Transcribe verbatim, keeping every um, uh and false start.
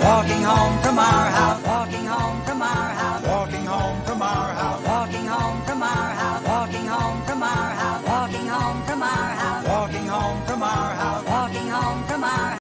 walking home from our house, walking home from our house, walking home from our house, walking home from our house, walking home from our house, walking home from our house.